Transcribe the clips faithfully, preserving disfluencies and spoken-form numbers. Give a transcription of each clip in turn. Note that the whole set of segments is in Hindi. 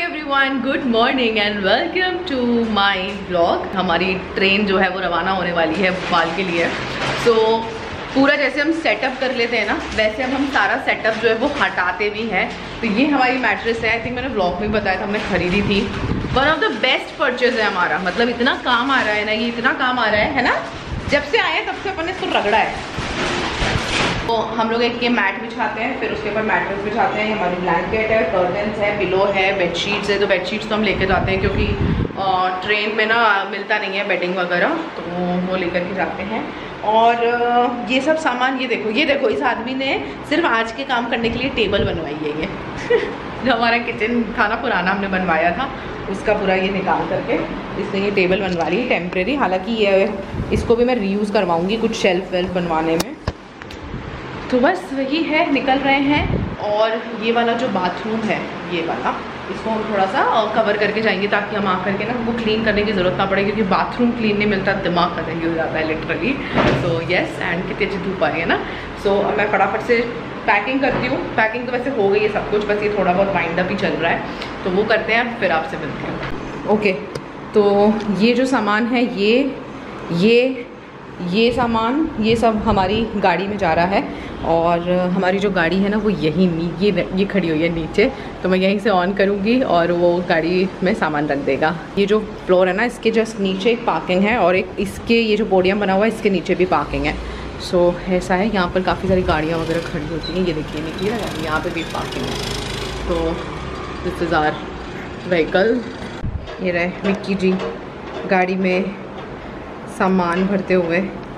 Everyone, good morning and welcome to my vlog. हमारी ट्रेन जो है वो रवाना होने वाली है भोपाल के लिए। सो so, पूरा जैसे हम सेटअप कर लेते हैं ना, वैसे अब हम सारा सेटअप जो है वो हटाते भी हैं। तो ये हमारी मैट्रेस है, आई थिंक मैंने व्लॉग में बताया था, हमने खरीदी थी। One of the best purchase है हमारा, मतलब इतना काम आ रहा है ना, ये इतना काम आ रहा है है ना, जब से आए तब से अपन ने इसको रगड़ा है। तो हम लोग एक ये मैट बिछाते हैं, फिर उसके ऊपर मैट्रेस बिछाते हैं। हमारी ब्लैंकेट है, कर्टन्स है, पिलो है, बेडशीट्स है। तो बेडशीट्स तो हम लेके जाते हैं क्योंकि आ, ट्रेन में ना मिलता नहीं है बेडिंग वगैरह, तो वो लेकर के जाते हैं। और आ, ये सब सामान, ये देखो ये देखो इस आदमी ने सिर्फ आज के काम करने के लिए टेबल बनवाई है। ये जो हमारा किचन था ना पुराना, हमने बनवाया था, उसका पूरा ये निकाल करके इसने ये टेबल बनवा ली टेम्प्रेरी। हालांकि ये इसको भी मैं रीयूज़ करवाऊँगी कुछ शेल्फ वेल्फ बनवाने में। तो बस वही है, निकल रहे हैं। और ये वाला जो बाथरूम है, ये वाला, इसको हम थोड़ा सा कवर करके जाएंगे ताकि हम आकर के ना वो क्लीन करने की ज़रूरत ना पड़े, क्योंकि बाथरूम क्लीन नहीं मिलता दिमाग खत्म हो जाता है लिटरली। सो यस, एंड कितनी अच्छी धूप आ रही है ना। सो so, मैं फटाफट से पैकिंग करती हूँ। पैकिंग तो वैसे हो गई है सब कुछ, बस ये थोड़ा बहुत वाइंड अप ही चल रहा है, तो वो करते हैं, फिर आपसे मिलते हैं। ओके, तो ये जो सामान है, ये ये ये सामान, ये सब हमारी गाड़ी में जा रहा है। और हमारी जो गाड़ी है ना वो यहीं ये ये खड़ी हुई है नीचे, तो मैं यहीं से ऑन करूँगी और वो गाड़ी में सामान रख देगा। ये जो फ्लोर है ना, इसके जस्ट नीचे एक पार्किंग है, और एक इसके ये जो पोडियम बना हुआ है इसके नीचे भी पार्किंग है। सो so, ऐसा है, यहाँ पर काफ़ी सारी गाड़ियाँ वगैरह खड़ी होती हैं। ये देखिए निकली ना गाड़ी, यहाँ पर भी पार्किंग है। तो दिस इज़ आवर व्हीकल। ये रहे विक्की जी गाड़ी में सामान भरते हुए।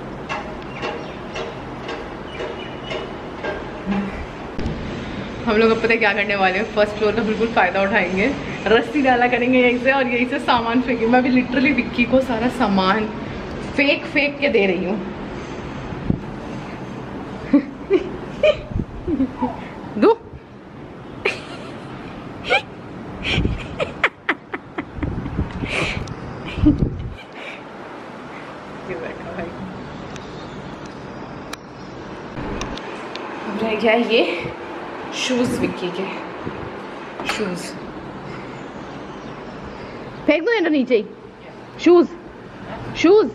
हम लोग अब पता है क्या करने वाले हैं, फर्स्ट फ्लोर का बिल्कुल फ़ायदा उठाएंगे, रस्सी डाला करेंगे यहीं से और यहीं से सामान फेंकेंगे। मैं अभी लिटरली विक्की को सारा सामान फेंक फेंक के दे रही हूँ। दो रह गया ये शूज़, विक्की के शूज़ फेंक दो ना नीचे ही। Shoes shoes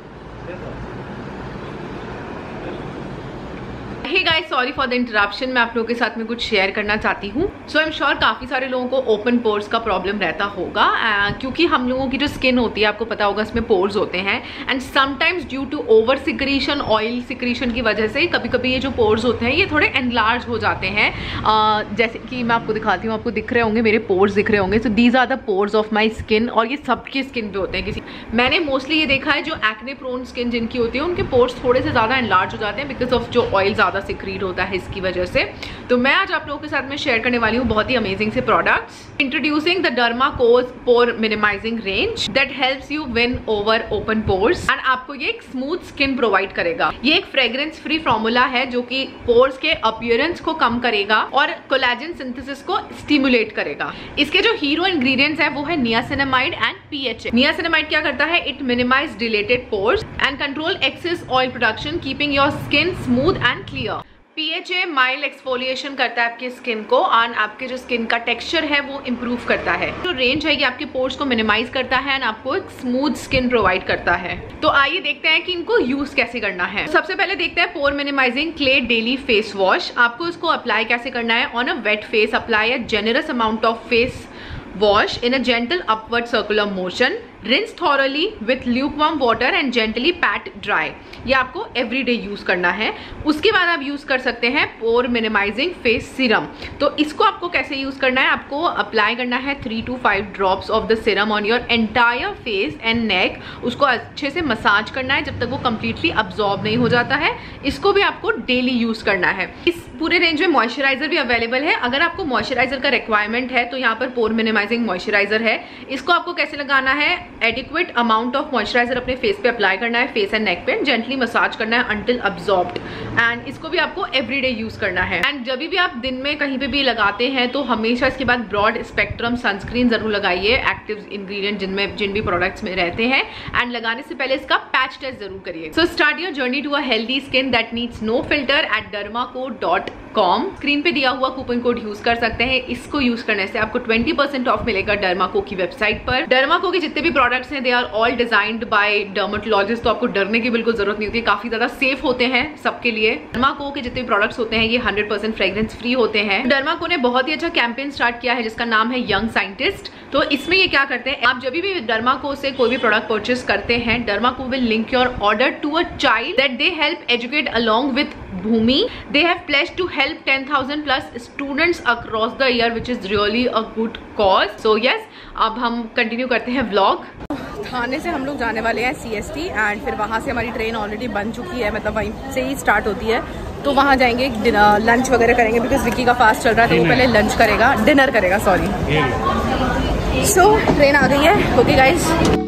hey guys, sorry for the interruption. मैं आप लोगों के साथ में कुछ शेयर करना चाहती हूँ। सो आई एम श्योर काफ़ी सारे लोगों को ओपन पोर्स का प्रॉब्लम रहता होगा, uh, क्योंकि हम लोगों की जो स्किन होती है, आपको पता होगा, इसमें पोर्स होते हैं। And sometimes due to over secretion, oil secretion की वजह से कभी कभी ये जो पोर्स होते हैं ये थोड़े एनलार्ज हो जाते हैं। uh, जैसे कि मैं आपको दिखाती हूँ, आपको दिख रहे होंगे मेरे पोर्स दिख रहे होंगे। So these are the pores of my skin, और ये सबकी स्किन पे होते हैं। किसी मैंने मोस्टली ये देखा है जो एक्ने प्रोन स्किन जिनकी होती है, उनके पोर्स थोड़े से ज़्यादा एनलार्ज हो जाते हैं बिकॉज ऑफ जो ऑयल ज़्यादा सिक्रीट होता है इसकी वजह से। तो मैं आज आप लोगों के साथ में शेयर करने वाली हूँ बहुत ही अमेजिंग से products. Introducing the Derma Co's pore minimising range that helps you win over open pores, and आपको ये एक स्मूथ स्किन प्रोवाइड करेगा। ये एक फ्रेग्रेंस फ्री फॉर्मूला है जो कि पोर्स के अपीयरेंस को कम करेगा और कोलेजन सिंथेसिस को स्टिमुलेट करेगा। इसके जो हीरो इंग्रेडिएंट्स है वो है नियासिनामाइड एंड पीएचए। नियासिनामाइड क्या करता है, it minimise dilated pores and control excess oil production, keeping your skin smooth and clear. PHA mild exfoliation करता है आपकी स्किन को, और आपके जो स्किन का टेक्सचर है वो इम्प्रूव करता है। जो रेंज है ये आपके पोर्स को मिनिमाइज करता है एंड आपको एक स्मूथ स्किन प्रोवाइड करता है। तो आइए देखते हैं कि इनको यूज कैसे करना है। सबसे पहले देखते हैं pore minimising clay daily face wash. आपको इसको अप्लाई कैसे करना है, on a wet face apply a generous amount of face wash in a gentle upward circular motion. Rinse thoroughly with lukewarm water and gently pat dry. ये आपको एवरीडे यूज करना है। उसके बाद आप यूज कर सकते हैं पोर मिनिमाइजिंग फेस सीरम। तो इसको आपको कैसे यूज करना है, आपको अप्लाई करना है three to five drops of the serum on your entire face and neck. उसको अच्छे से मसाज करना है जब तक वो कंप्लीटली अब्जॉर्ब नहीं हो जाता है। इसको भी आपको डेली यूज करना है। इस पूरे रेंज में मॉइस्चराइजर भी अवेलेबल है। अगर आपको मॉइस्चराइजर का रिक्वायरमेंट है तो यहाँ पर पोर मिनिमाइजिंग मॉइस्चराइजर है। इसको आपको कैसे लगाना है, एडिक्वेट अमाउंट ऑफ मॉइस्चराइजर अपने फेस पे अप्लाई करना है, फेस एंड नेक पे जेंटली मसाज करना है अंटिल अब्जॉर्ब्ड। एंड इसको भी आपको एवरीडे यूज करना है। एंड जब भी आप दिन में कहीं पे भी लगाते हैं तो हमेशा इसके बाद ब्रॉड स्पेक्ट्रम सनस्क्रीन जरूर लगाइए, एक्टिव इंग्रेडिएंट जिनमें जिन भी प्रोडक्ट्स में रहते हैं। एंड लगाने से पहले इसका पैच टेस्ट जरूर करिए। So start your journey to a healthy skin that needs no filter at Derma Co dot com. Screen पे दिया हुआ कूपन कोड यूज कर सकते हैं। इसको यूज करने से आपको ट्वेंटी परसेंट ऑफ मिलेगा डर्माको की वेबसाइट पर। डर्माको के जितने भी प्रोडक्ट्स हैं they are all designed by dermatologist, तो आपको डरने की बिल्कुल जरूरत नहीं होती, काफी ज्यादा सेफ होते हैं सबके लिए। डर्माको के जितने भी प्रोडक्ट्स होते हैं ये हंड्रेड परसेंट फ्रेग्रेंस फ्री होते हैं। डर्माको ने बहुत ही अच्छा कैंपेन स्टार्ट किया है जिसका नाम है यंग साइंटिस्ट। तो इसमें ये क्या करते हैं, आप जब भी डर्माको से कोई भी प्रोडक्ट परचेस करते हैं, Derma Co will link your order to a child that they help educate along with Bhumi. They have pledged to help ten thousand plus students across the year, which is really a good cause. So yes, अब हम कंटिन्यू करते हैं व्लॉग। थाने से हम लोग जाने वाले हैं सी एस टी एंड फिर वहाँ से हमारी ट्रेन ऑलरेडी बन चुकी है, मतलब वहीं से ही स्टार्ट होती है। तो वहाँ जाएंगे, लंच वगैरह करेंगे बिकॉज विक्की का फास्ट चल रहा है तो वो पहले लंच करेगा, डिनर करेगा सॉरी। सो so, ट्रेन आ गई है। ओके गाइज,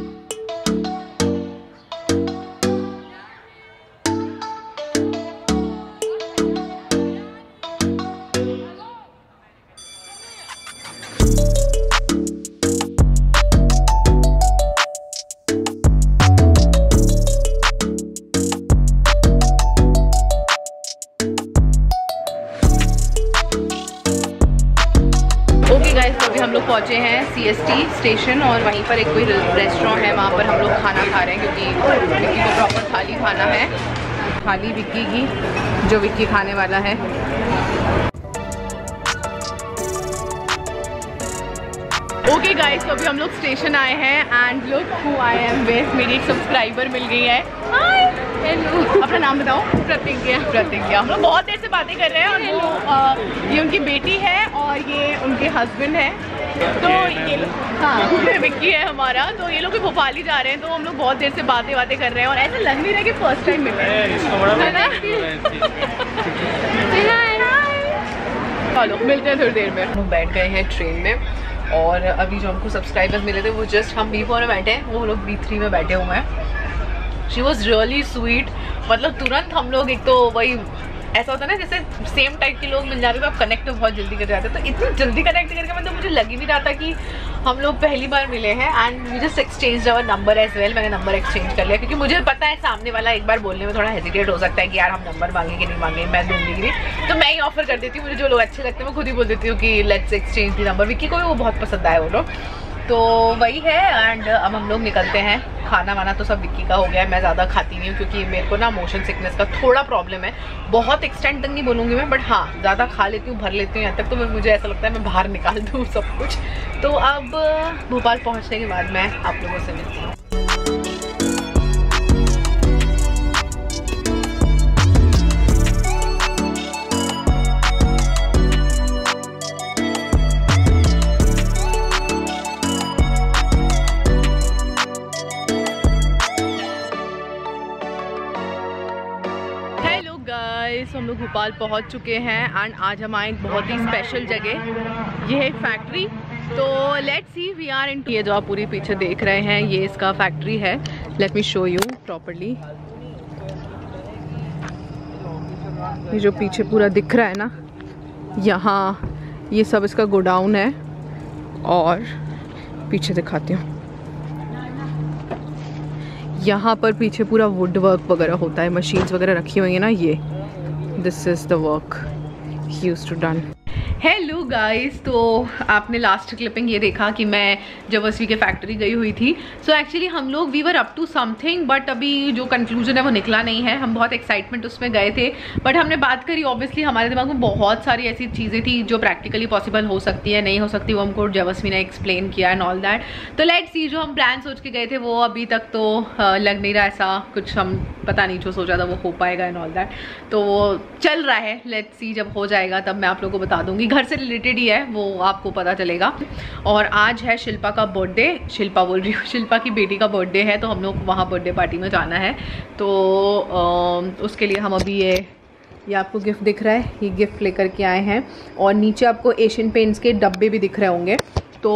हम लोग पहुंचे हैं सी एस टी स्टेशन और वहीं पर एक कोई रेस्टोरेंट है, वहाँ पर हम लोग खाना खा रहे हैं क्योंकि विक्की को प्रॉपर थाली खाना है। थाली विक्की की जो विक्की खाने वाला है। ओके गाइस, तो अभी हम लोग स्टेशन आए हैं and look who I am with. मेरी एक सब्सक्राइबर मिल गई है। हाय, हेलो, अपना नाम बताओ। प्रतिज्ञा। प्रतिज्ञा। हम लोग बहुत देर से बातें कर रहे हैं और वो आ, ये उनकी बेटी है और ये उनके हस्बैंड है। तो ये हाँ विक्की है हमारा। तो ये लोग भी भोपाल ही जा रहे हैं, तो हम लोग बहुत देर से बातें बातें कर रहे हैं और ऐसे लग नहीं रहा कि फर्स्ट टाइम मिले हैं। चलो मिलते हैं थोड़ी देर में। हम बैठ गए हैं ट्रेन में और अभी जो हमको सब्सक्राइबर्स मिले थे वो जस्ट हम बी फोर में बैठे हैं, वो लोग बी थ्री में बैठे हुए हैं। शी वॉज रियली स्वीट, मतलब तुरंत हम लोग, एक तो वही ऐसा होता है ना जैसे सेम टाइप के लोग मिल जाते तो आप कनेक्ट बहुत जल्दी कर जाते, तो इतनी जल्दी कनेक्ट करके मतलब मुझे लग ही नहीं रहा था कि हम लोग पहली बार मिले हैं। And we just exchange our number as well. मैंने नंबर एक्सचेंज कर लिया क्योंकि मुझे पता है सामने वाला एक बार बोलने में थोड़ा हेजिटेट हो सकता है कि यार हम नंबर मांगे कि नहीं मांगे, मैं दूंगी कि नहीं, तो मैं ही ऑफर कर देती हूँ। मुझे जो लोग अच्छे लगते हैं मैं खुद ही बोल देती हूँ कि let's exchange the number. Vicky को भी वो बहुत पसंद आया वो लोग, तो वही है। एंड अब हम लोग निकलते हैं। खाना वाना तो सब विक्की का हो गया है, मैं ज़्यादा खाती नहीं हूँ क्योंकि मेरे को ना मोशन सिकनेस का थोड़ा प्रॉब्लम है। बहुत एक्सटेंड तक नहीं बोलूँगी मैं, बट हाँ ज़्यादा खा लेती हूँ, भर लेती हूँ यहाँ तक, तो मुझे ऐसा लगता है मैं बाहर निकाल दूँ सब कुछ। तो अब भोपाल पहुँचने के बाद मैं आप लोगों से मिलती हूँ। तो हम लोग भोपाल पहुंच चुके हैं एंड आज हम आए एक बहुत ही स्पेशल जगह। ये है फैक्ट्री, तो let's see we are in. ये जो आप पूरी पीछे देख रहे हैं ये इसका फैक्ट्री है। Let me show you properly. ये जो पीछे पूरा दिख रहा है ना, यहाँ ये सब इसका गोडाउन है और पीछे दिखाती हूँ, यहाँ पर पीछे पूरा वुड वर्क वगैरह होता है, मशीन्स वगैरह रखी हुई है ना, ये this is the work he used to done. Hello guys, तो आपने लास्ट क्लिपिंग ये देखा कि मैं जबस्वी के फैक्ट्री गई हुई थी। सो so एक्चुअली हम लोग we were up to something, but अभी जो कंक्लूजन है वो निकला नहीं है। हम बहुत एक्साइटमेंट उसमें गए थे, बट हमने बात करी, ऑब्वियसली हमारे दिमाग में बहुत सारी ऐसी चीज़ें थी जो प्रैक्टिकली पॉसिबल हो सकती है, नहीं हो सकती, वो हमको जबस्वी ने एक्सप्लेन किया एंड ऑल दैट। तो लेट्स सी, जो हम प्लान सोच के गए थे वो अभी तक तो लग नहीं रहा ऐसा कुछ, हम पता नहीं जो सोचा था वो हो पाएगा एंड ऑल दैट। तो वो चल रहा है, लेट्स सी, जब हो जाएगा तब मैं आप लोगों को बता दूंगी। घर से रिलेटेड ही है वो, आपको पता चलेगा। और आज है शिल्पा का बर्थडे, शिल्पा बोल रही हूँ, शिल्पा की बेटी का बर्थडे है, तो हम लोग वहाँ बर्थडे पार्टी में जाना है। तो आ, उसके लिए हम अभी ये ये आपको गिफ्ट दिख रहा है, ये गिफ्ट लेकर के आए हैं। और नीचे आपको एशियन पेंट्स के डब्बे भी दिख रहे होंगे, तो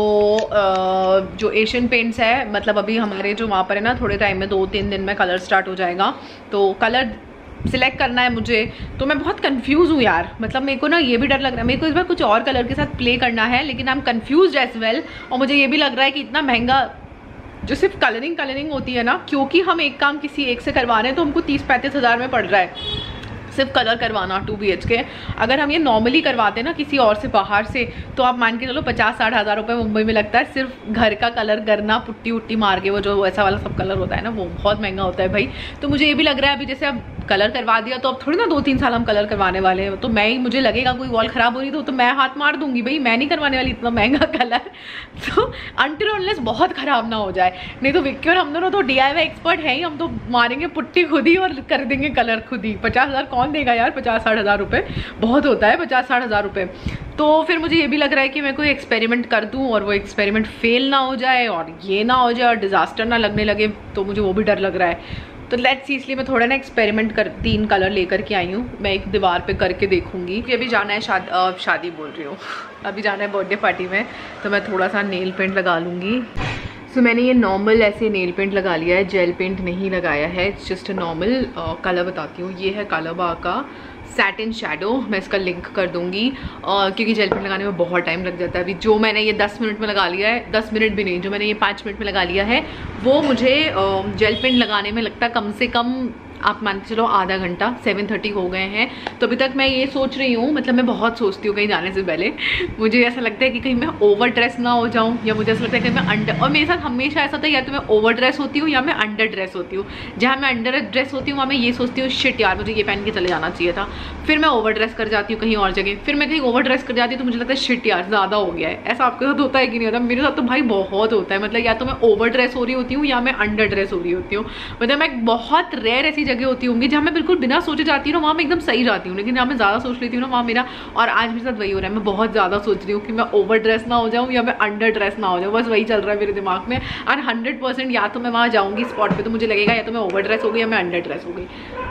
जो एशियन पेंट्स है, मतलब अभी हमारे जो वहाँ पर है ना, थोड़े टाइम में दो तीन दिन में कलर स्टार्ट हो जाएगा, तो कलर सिलेक्ट करना है मुझे। तो मैं बहुत कंफ्यूज हूँ यार, मतलब मेरे को ना ये भी डर लग रहा है, मेरे को इस बार कुछ और कलर के साथ प्ले करना है, लेकिन I am confuse as well. और मुझे ये भी लग रहा है कि इतना महंगा जो सिर्फ कलरिंग कलरिंग होती है ना, क्योंकि हम एक काम किसी एक से करवा रहे हैं तो हमको तीस पैंतीस हज़ार में पड़ रहा है सिर्फ कलर करवाना टू बी एच के। अगर हम ये नॉर्मली करवाते हैं ना किसी और से बाहर से, तो आप मान के चलो पचास साठ हज़ार रुपये मुंबई में लगता है सिर्फ घर का कलर करना, पुट्टी उट्टी मार के, वो जो ऐसा वाला सब कलर होता है ना, वो बहुत महंगा होता है भाई। तो मुझे ये भी लग रहा है अभी जैसे अब कलर करवा दिया तो अब थोड़ी ना दो तीन साल हम कलर करवाने वाले हैं, तो मैं ही, मुझे लगेगा कोई वॉल ख़राब हो रही तो, तो मैं हाथ मार दूंगी भाई, मैं नहीं करवाने वाली इतना महंगा कलर। तो अनटिल अनलेस बहुत ख़राब ना हो जाए, नहीं तो विक्की और हम दोनों तो डी आई वाई एक्सपर्ट हैं ही, हम तो मारेंगे पुट्टी खुद ही और कर देंगे कलर खुद ही। पचास हज़ार कौन देगा यार, पचास साठ हज़ार रुपये बहुत होता है, पचास साठ हज़ार रुपये। तो फिर मुझे ये भी लग रहा है कि मैं कोई एक्सपेरिमेंट कर दूं और वो एक्सपेरिमेंट फेल ना हो जाए और ये ना हो जाए और डिज़ास्टर ना लगने लगे, तो मुझे वो भी डर लग रहा है। तो लेट्स सी, इसलिए मैं थोड़ा ना एक्सपेरिमेंट कर तीन कलर लेकर के आई हूँ, मैं एक दीवार पे करके देखूंगी। अभी जाना है शादी, आ, शादी बोल रही हूँ अभी जाना है बर्थडे पार्टी में, तो मैं थोड़ा सा नेल पेंट लगा लूँगी। सो so, मैंने ये नॉर्मल ऐसे नेल पेंट लगा लिया है, जेल पेंट नहीं लगाया है, it's just a normal. Colour बताती हूँ, ये है कालाबा का सैटिन शैडो, मैं इसका लिंक कर दूंगी, uh, क्योंकि जेल पेंट लगाने में बहुत टाइम लग जाता है। अभी जो मैंने ये दस मिनट में लगा लिया है, दस मिनट भी नहीं, जो मैंने ये पाँच मिनट में लगा लिया है, वो मुझे uh, जेल पेंट लगाने में लगता है कम से कम, आप मान के चलो आधा घंटा, सेवन थर्टी हो गए हैं। तो अभी तक मैं ये सोच रही हूँ, मतलब मैं बहुत सोचती हूँ कहीं जाने से पहले, मुझे ऐसा लगता है कि कहीं मैं ओवर ड्रेस ना हो जाऊँ, या मुझे ऐसा लगता है कि मैं अंडर, और मेरे साथ हमेशा ऐसा था या तो मैं ओवर ड्रेस होती हूँ या मैं अंडर ड्रेस होती हूँ। जहाँ मैं अंडर ड्रेस होती हूँ वहाँ मैं ये सोचती हूँ शिट यार मुझे ये पहन के चले जाना चाहिए था, फिर मैं ओवर ड्रेस कर जाती हूँ कहीं और जगह, फिर मैं कहीं ओवर ड्रेस कर जाती हूँ तो मुझे लगता है शिट यार ज़्यादा हो गया है। ऐसा आपके साथ होता है कि नहीं होता? मेरे साथ तो भाई बहुत होता है, मतलब या तो मैं ओवर ड्रेस हो रही होती हूँ या मैं अंडर ड्रेस हो रही होती हूँ। मतलब मैं बहुत रेयर ऐसी जगह होती होंगी जहाँ मैं बिल्कुल बिना सोचे जाती हूँ ना, वहाँ मैं एकदम सही जाती हूँ, लेकिन जहाँ मैं ज़्यादा सोच लेती हूँ ना वहाँ मेरा, और आज मेरे साथ वही हो रहा है, मैं बहुत ज़्यादा सोच रही हूँ कि मैं ओवर ड्रेस ना हो जाऊँ या मैं अंडर ड्रेस ना हो जाऊँ, बस वही चल रहा है मेरे दिमाग में। और हंड्रेड परसेंट या तो मैं वहाँ जाऊँगी स्पॉट पे तो मुझे लगेगा या तो मैं ओवर ड्रेस हो गई या मैं अंडर ड्रेस हो गई।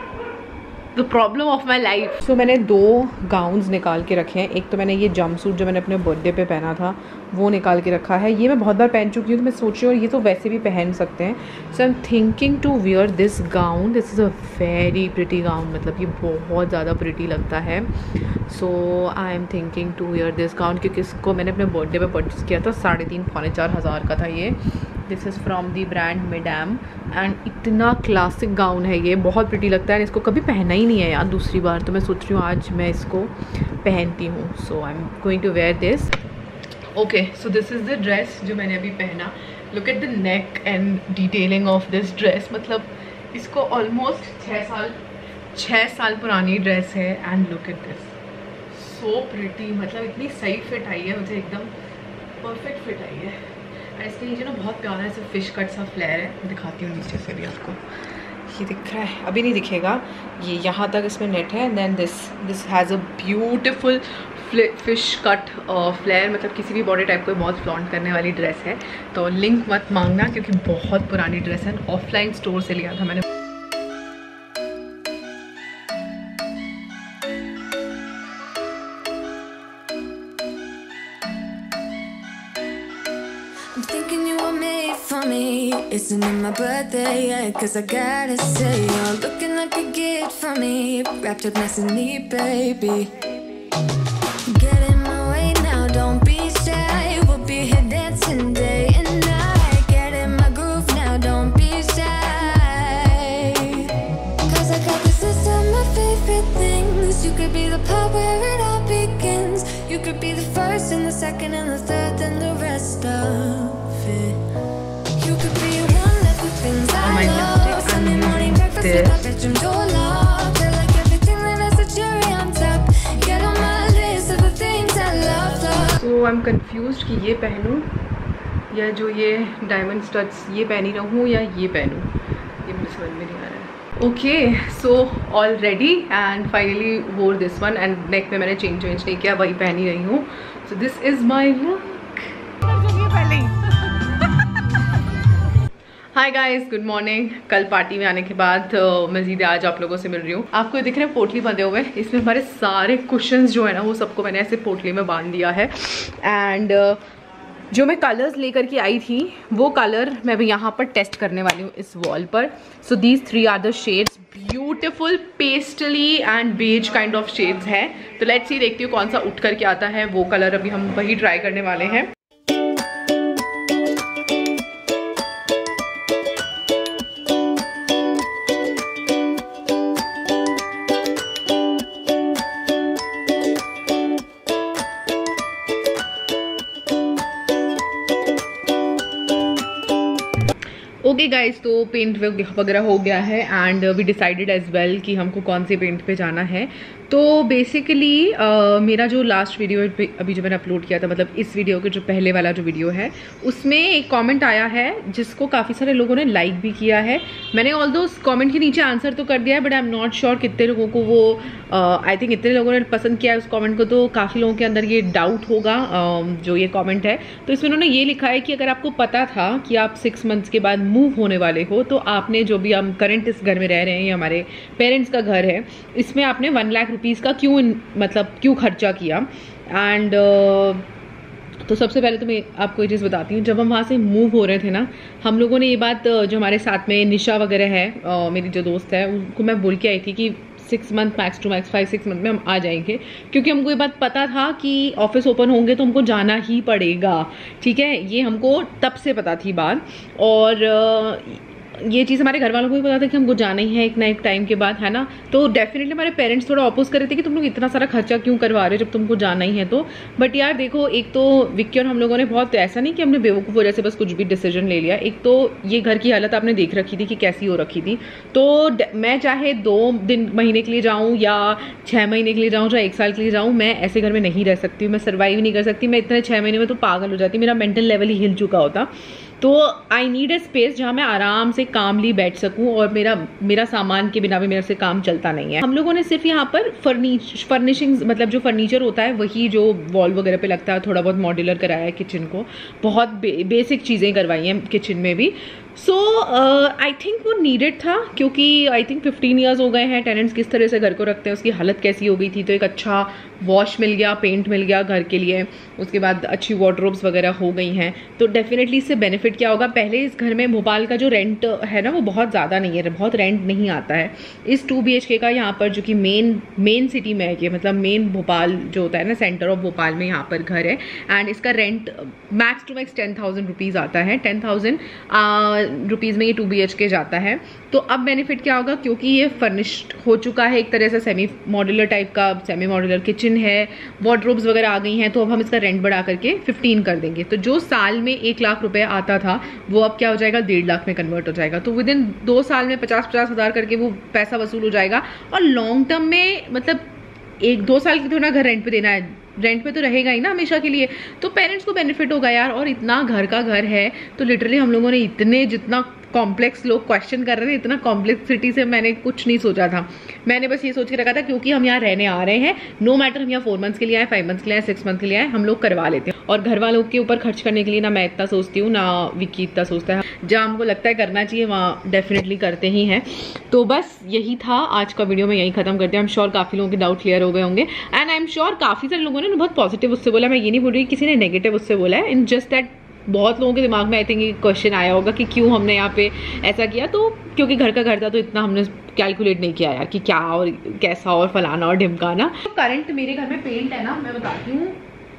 The problem of my life. So मैंने दो गाउन्स निकाल के रखे हैं, एक तो मैंने ये जंपसूट जो मैंने अपने बर्थडे पे पहना था वो निकाल के रखा है, ये मैं बहुत बार पहन चुकी हूँ तो मैं सोच रही हूँ और ये तो वैसे भी पहन सकते हैं। So I am thinking to wear this gown, this is a very pretty gown, मतलब ये बहुत ज़्यादा प्रिटी लगता है। So I am thinking to wear this gown, क्योंकि इसको मैंने अपने बर्थडे पे परचेज़ किया था, साढ़े तीन पौने चार हज़ार का था ये। This is from the brand मिडैम एंड इतना क्लासिक गाउन है ये, बहुत प्रिटी लगता है। इसको कभी पहना ही नहीं है यार दूसरी बार, तो मैं सोच रही हूँ आज मैं इसको पहनती हूँ। So I am going to wear this. Okay, so this is the dress जो मैंने अभी पहना। Look at the neck and detailing of this dress, मतलब इसको ऑलमोस्ट छः साल छः साल पुरानी ड्रेस है। And look at this, so pretty, मतलब इतनी सही फिट आई है मुझे, एकदम परफेक्ट फिट आई है। इसके नीचे ना बहुत प्यारा ऐसा फिश कट सा फ्लेयर है, दिखाती हूँ नीचे से भी आपको, ये दिख रहा है, अभी नहीं दिखेगा, ये यहाँ तक इसमें नेट है। And then this this has a beautiful fish cut flare, मतलब किसी भी बॉडी टाइप को बहुत फ्लॉन्ट करने वाली ड्रेस है। तो लिंक मत मांगना क्योंकि बहुत पुरानी ड्रेस है, ऑफलाइन स्टोर से लिया था मैंने। I'm thinking you were made for me. Isn't it my birthday yet? Cause I gotta say, you're looking like a gift for me. Wrapped up nice and neat, baby. Get in my way now, don't be shy. We'll be here dancing day and night. Get in my groove now, don't be shy. Cause I got this list of my favorite things. You could be the part where it all begins. You could be the first and the second and the third and the rest of it. You could be one of the things I love. Sunday morning breakfast with my bedroom door locked. I like everything that has a cherry on top. Get on my list of the things I love, love. So I'm confused कि ये पहनूं या जो ये डायमंड स्टड्स ये पहनी रहूं या ये पहनूं, ये मुझे समझ में नहीं आ रहा है। Okay, so all ready and finally wore this one and neck में मैंने चेंज वेंज नहीं किया, वही पहनी रही हूँ। So this is my look. Hi guys, good morning. कल पार्टी में आने के बाद uh, मज़ीद आज आप लोगों से मिल रही हूँ। आपको ये दिख रहे हैं पोटली बंधे हुए, इसमें हमारे सारे कुशन्स जो है ना वो सबको मैंने ऐसे पोटली में बांध दिया है। एंड uh, जो मैं कलर्स लेकर के आई थी वो कलर मैं भी यहाँ पर टेस्ट करने वाली हूँ इस वॉल पर। So these three are the shades, beautiful pastel and beige kind of shades हैं। तो लेट्स सी, देखती हूँ कौन सा उठ करके आता है वो कलर। अभी हम वही ट्राई करने वाले हैं। ओके गाइज, तो पेंट वगैरह हो गया है and we decided as well कि हमको कौन से पेंट पे जाना है। तो बेसिकली uh, मेरा जो लास्ट वीडियो अभी जो मैंने अपलोड किया था, मतलब इस वीडियो के जो पहले वाला जो वीडियो है, उसमें एक कमेंट आया है जिसको काफ़ी सारे लोगों ने लाइक भी किया है। मैंने ऑल दो कमेंट के नीचे आंसर तो कर दिया है, but I am not sure कितने लोगों को वो आई uh, थिंक इतने लोगों ने पसंद किया है उस कमेंट को। तो काफ़ी लोगों के अंदर ये डाउट होगा uh, जो ये कमेंट है। तो इसमें उन्होंने ये लिखा है कि अगर आपको पता था कि आप सिक्स मंथ्स के बाद मूव होने वाले हो, तो आपने जो भी हम करंट इस घर में रह रहे हैं, ये हमारे पेरेंट्स का घर है, इसमें आपने वन लाख रुपीज़ का क्यों मतलब क्यों खर्चा किया। एंड uh, तो सबसे पहले तो मैं आपको ये चीज़ बताती हूँ, जब हम वहाँ से मूव हो रहे थे ना, हम लोगों ने ये बात, जो हमारे साथ में निशा वगैरह है, uh, मेरी जो दोस्त है, उनको मैं बोल के आई थी कि six month max to max five six month में हम आ जाएंगे, क्योंकि हमको ये बात पता था कि ऑफिस ओपन होंगे तो हमको जाना ही पड़ेगा। ठीक है, ये हमको तब से पता थी बात। और uh, ये चीज़ हमारे घर वालों को भी पता था कि हमको जाना ही है एक ना एक टाइम के बाद, है ना। तो डेफिनेटली हमारे पेरेंट्स थोड़ा अपोज कर रहे थे कि तुम लोग इतना सारा खर्चा क्यों करवा रहे हो जब तुमको जाना ही है तो। बट यार देखो, एक तो विक्की और हम लोगों ने बहुत, ऐसा नहीं कि हमने बेवकूफ़ वजह से बस कुछ भी डिसीजन ले लिया। एक तो ये घर की हालत आपने देख रखी थी कि कैसी हो रखी थी। तो मैं चाहे दो दिन महीने के लिए जाऊँ या छः महीने के लिए जाऊँ, चाहे एक साल के लिए जाऊँ, मैं ऐसे घर में नहीं रह सकती हूँ, मैं सर्वाइव नहीं कर सकती। मैं इतने छः महीने में तो पागल हो जाती, मेरा मेंटल लेवल ही हिल चुका होता। तो आई नीड अ स्पेस जहाँ मैं आराम से कामली बैठ सकूँ, और मेरा मेरा सामान के बिना भी मेरे से काम चलता नहीं है। हम लोगों ने सिर्फ यहाँ पर फर्निश फर्निशिंग्स मतलब जो फर्नीचर होता है वही जो वॉल वगैरह पे लगता है, थोड़ा बहुत मॉड्यूलर कराया है किचन को, बहुत बे, बेसिक चीज़ें करवाई हैं किचन में भी। सो आई थिंक वो नीडेड था, क्योंकि आई थिंक फिफ्टीन ईयर्स हो गए हैं टेनेंट्स किस तरह से घर को रखते हैं, उसकी हालत कैसी हो गई थी। तो एक अच्छा वॉश मिल गया, पेंट मिल गया घर के लिए, उसके बाद अच्छी वार्डरोब्स वगैरह हो गई हैं। तो डेफिनेटली इससे बेनिफिट क्या होगा, पहले इस घर में भोपाल का जो रेंट है ना वो बहुत ज़्यादा नहीं है, बहुत रेंट नहीं आता है। इस टू बी एच के का यहाँ पर, जो कि मेन मेन सिटी में है, ये मतलब मेन भोपाल जो होता है ना, सेंटर ऑफ भोपाल में यहाँ पर घर है, एंड इसका rent max to max ten thousand rupees आता है। टेन थाउजेंड रुपीज़ में ये टू बी एच के जाता है। तो अब बेनिफिट क्या होगा, क्योंकि ये फर्निश्ड हो चुका है एक तरह से, सेमी मॉड्यूलर टाइप का, सेमी मॉड्यूलर किचन है, वार्डरोब्स वगैरह आ गई हैं, तो अब हम इसका रेंट बढ़ा करके फिफ्टीन कर देंगे। तो जो साल में एक लाख रुपए आता था वो अब क्या हो जाएगा, डेढ़ लाख में कन्वर्ट हो जाएगा। तो विद इन दो साल में पचास पचास हज़ार करके वो पैसा वसूल हो जाएगा। और लॉन्ग टर्म में मतलब एक दो साल की तो ना घर रेंट पे देना है, रेंट पे तो रहेगा ही ना हमेशा के लिए। तो पेरेंट्स को बेनिफिट होगा यार। और इतना घर का घर है, तो लिटरली हम लोगों ने इतने, जितना कॉम्प्लेक्स लोग क्वेश्चन कर रहे हैं, इतना कॉम्प्लेक्सिटी से मैंने कुछ नहीं सोचा था। मैंने बस ये सोच के रखा था क्योंकि हम यहाँ रहने आ रहे हैं, नो मैटर हम यहाँ फोर मंथ्स के लिए आए, फाइव मंथ्स के लिए आए, सिक्स मंथ के लिए आए, हम लोग करवा लेते हैं। और घर वालों के ऊपर खर्च करने के लिए ना मैं इतना सोचती हूँ, ना विक्की इतना सोचता है। जहाँ हमको लगता है करना चाहिए वहाँ डेफिनेटली करते ही हैं। तो बस यही था आज का वीडियो, में यही खत्म करते हैं। आई एम श्योर काफ़ी लोगों के डाउट क्लियर हो गए होंगे, एंड आई एम श्योर काफ़ी सारे लोगों ने बहुत पॉजिटिव उससे बोला। मैं ये नहीं बोल रही किसी ने नेगेटिव उससे बोला है, इन जस्ट दैट बहुत लोगों के दिमाग में आई थिंक ये क्वेश्चन आया होगा कि क्यों हमने यहाँ पे ऐसा किया। तो क्योंकि घर का घर था तो इतना हमने कैलकुलेट नहीं किया यार कि क्या और कैसा और फलाना और ढिमकाना। तो करंट मेरे घर में पेंट है ना, मैं बताती हूँ,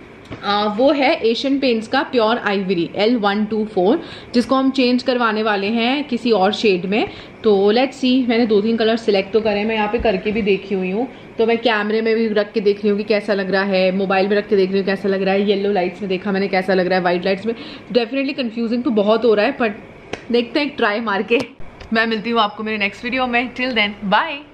आ, वो है एशियन पेंट्स का pure ivory L one two four, जिसको हम चेंज करवाने वाले हैं किसी और शेड में। तो लेट्स सी, मैंने दो तीन कलर सिलेक्ट तो करे, मैं यहाँ पे करके भी देखी हुई हूँ। तो मैं कैमरे में भी रख के देख रही हूँ कि कैसा लग रहा है, मोबाइल में रख के देख रही हूँ कैसा लग रहा है, येलो लाइट्स में देखा मैंने कैसा लग रहा है, वाइट लाइट्स में। डेफिनेटली कन्फ्यूजिंग तो बहुत हो रहा है, बट देखते हैं एक ट्राई मार के। मैं मिलती हूँ आपको मेरे नेक्स्ट वीडियो में। Till then bye.